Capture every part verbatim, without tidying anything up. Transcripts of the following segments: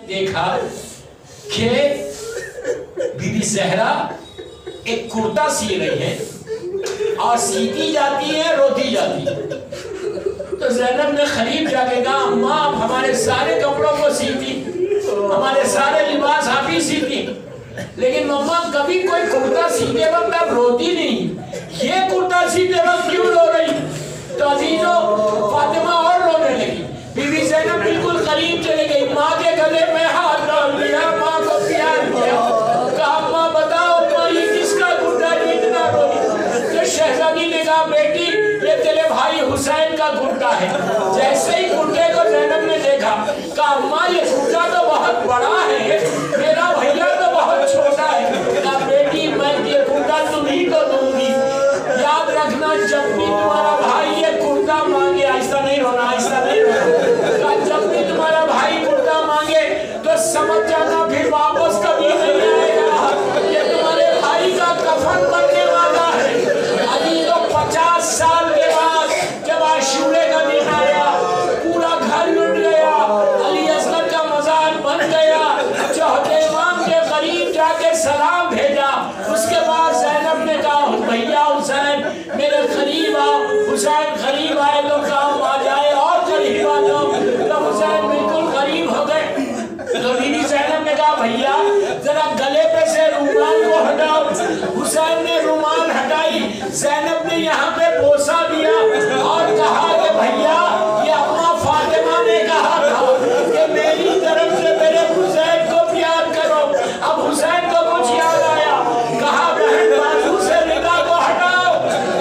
دیکھا کہ be be Zahra ایک کرتا سی رہی ہے اور سیتی جاتی ہے روتی جاتی ہے. تو زینب نے قریب جا کے کہا اماں آپ ہمارے سارے کپڑوں کو سیتی, ہمارے سارے لباس آپ ہی سیتی, لیکن مما کبھی کوئی کرتا سیتے وقت آپ روتی نہیں, یہ کرتا سیتے وقت کیوں رو رہی؟ تو عزیزو فاطمہ اور رونے لگی. بی بی زینب بالکل قریب چلے گئی, ماں کے گلے میں ہاتھ ڈال دیا, ماں کو پیار کیا, کہا ماں بتاؤ ماں یہ کس کا کرتا ہے اتنا روئی؟ تو شہزادی نے کہا بیٹی یہ تیرے بھائی حسین کا کرتا ہے. جیسے ہی کرتے کو زینب نے دیکھا کہا اماں یہ کرتا تو بہت بڑا ہے, میرا بھیا تو بہت چھوٹا ہے. کہا بیٹی میں یہ کرتا تمہیں کو دوں گی, یاد رکھنا جب بھی تمہارا بھائی یہ کرتا مانگے, آہستہ نہیں رونا آہستہ نہیں رونا, کہا جب بھی تمہارا بھائی کرتا مانگے تو سمجھ جانا پھر واپس کبھی نہیں آئے گا, یہ تمہارے بھائی کا کفن بننے والا ہے. عزیزو پچاس سال کے بعد جب عاشورے کا دن آیا, پورا گھر لٹ گیا, علی اصغر کا مزار بن گیا, چوتھے امام کے قریب جا کے سلام بھیجا. اس کے بعد زینب نے کہا بھیا حسین میرے قریب آؤ, حسین قریب آئے تو کام آ جائے اور قریب آ جاؤ. تو حسین بالکل قریب ہو گئے. تو بی بی زینب نے کہا بھیا ذرا گلے پہ سے رومال کو ہٹاؤ. حسین نے رومال ہٹائی, زینب نے یہاں پہ بوسہ دیا اور کہا کہ بھیا یہ اماں فاطمہ نے کہا تھا کہ میری طرف سے میرے حسین کو پیار کرو. اب حسین کو کچھ یاد آیا, کہا بہن بازو سے ردا کو ہٹاؤ.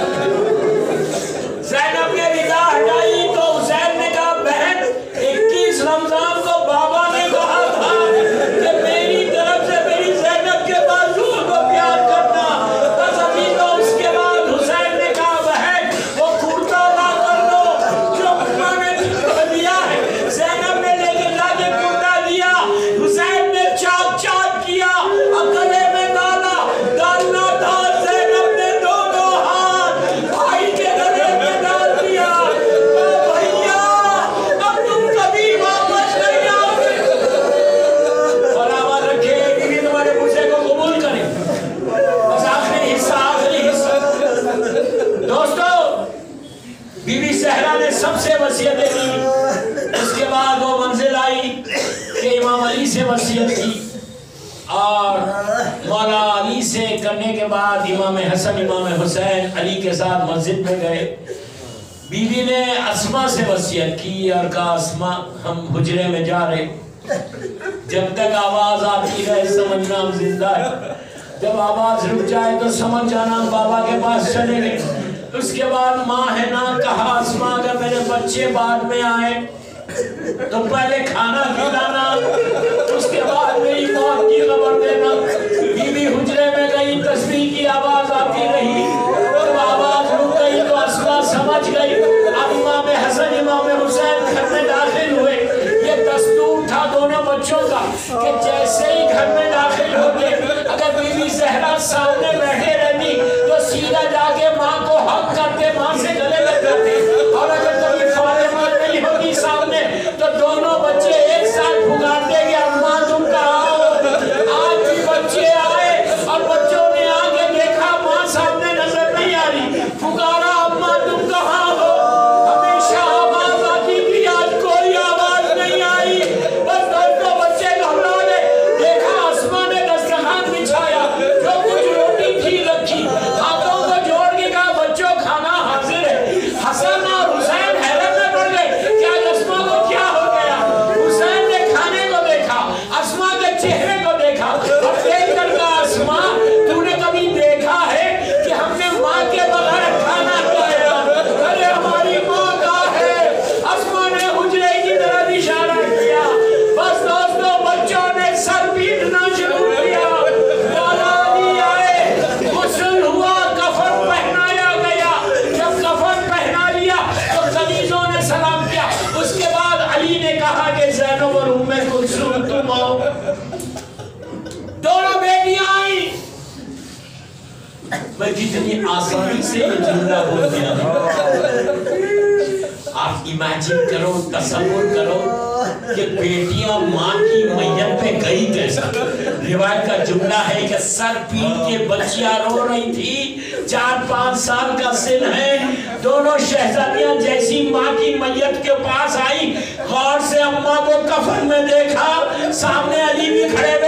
زینب نے ردا ہٹائی تو حسین نے کہا بہن اکیس رمضان کو بابا نے کہا تھا کہ میری طرف سے میری زینب کے بازو کو پیار کرنا. بس ابھی تو اس کے بعد حسین نے کہا بہن وہ کرتا لا کر دو جو اماں نے دیا ہے. زینب نے لے کے لا کے کرتا دیا, حسین نے چاک چاک کیا اور گلے میں ڈالا. ڈالنا تھا زینب نے دونوں ہاتھ بھائی کے گلے میں ڈال دیا. بھیا اب تم کبھی واپس نہیں آؤ گے. اور آواز رکھے بیوی تمہارے مجھے کو قبول کرے. بس آخری حصہ آخری حصہ دوستو, بی بی زہرا نے سب سے وصیتیں کی. اس کے بعد وہ منزل آئی کہ امام علی سے وصیت کی, اور مولا علی سے کرنے کے بعد امام حسن امام حسین علی کے ساتھ مسجد میں گئے. بی بی نے اسما سے وصیت کی اور کہا اسما ہم حجرے میں جا رہے, جب تک آواز آتی رہے سمجھنا ہم زندہ ہے, جب آواز رک جائے تو سمجھ جانا ہم بابا کے پاس چلے گئے. اس کے بعد ماں ہے نا کہا اسما اگر میرے بچے بعد میں آئے تو پہلے کھانا کھلانا, اس کے بعد میری موت کی خبر دینا. بی بی حجرے میں گئی, تسبیح کی آواز آتی رہی, جب آواز رک گئی تو اسما سمجھ گئی. اب امام حسن امام حسین گھر میں داخل ہوئے. یہ دستور تھا دونوں بچوں کا کہ جیسے ہی گھر میں داخل ہوتے اگر بی بی زہرا سامنے بیٹھے رہتی تو سیدھا جا کے ماں کو حق کرتے, ماں سے گلے لگ جاتے, اور اگر کبھی فاطمہ نہیں ہوگی سامنے تو دونوں بچے ایک ساتھ پکار دیں گے اماں تم کہاں ہو. آج بھی بچے آئے اور بچوں نے آگے دیکھا ماں سامنے نظر نہیں آ رہی, پکارا اماں تم کہاں ہو. ہمیشہ آواز آتی تھی, آج کوئی آواز نہیں آئی. بس دونوں بچے گھبرا گئے. دیکھا اسما نے دسترخوان بچھایا, جو کچھ روٹی تھی رکھی, ہاتھوں کو جوڑ کے کہا بچوں کھانا حاضر ہے. حسن اور حسین حیرت میں پڑ گئے کہ آج اسما کو کیا ہو گیا. حسین نے کھانے کو دیکھا, اسما کے چہرے کو دیکھا اور دیکھ کر کہا اسما تو نے کبھی دیکھا ہے کہ ہم نے ماں کے بغیر کھانا کھایا؟ ارے ہماری ماں کہاں ہے. اسما نے حجرے کی طرف اشارہ کیا. بس دوستوں بچوں نے سر پیٹنا شروع کیا. مولا علی آئے, غسل ہوا, کفن پہنایا گیا. جب کفن پہنا لیا تو کنیزوں نے سلام کیا. اس کے بعد علی نے کہا کہ زینب اور ام کلثوم تم آؤ. دونوں بیٹیاں آئیں. میں جتنی آسانی سے یہ جملہ بول دیا, آپ امیجن کرو, تصور کرو کہ بیٹیاں ماں کی میت گئی کیسا؟ روایت کا جملہ ہے کہ سر پیٹ کے بچیاں رو رہی تھی، چار پانچ سال کا سن ہے، دونوں شہزادیاں جیسی ماں کی میت کے پاس آئی، غور سے اماں کو کفن میں دیکھا، سامنے علی بھی کھڑے ہوئے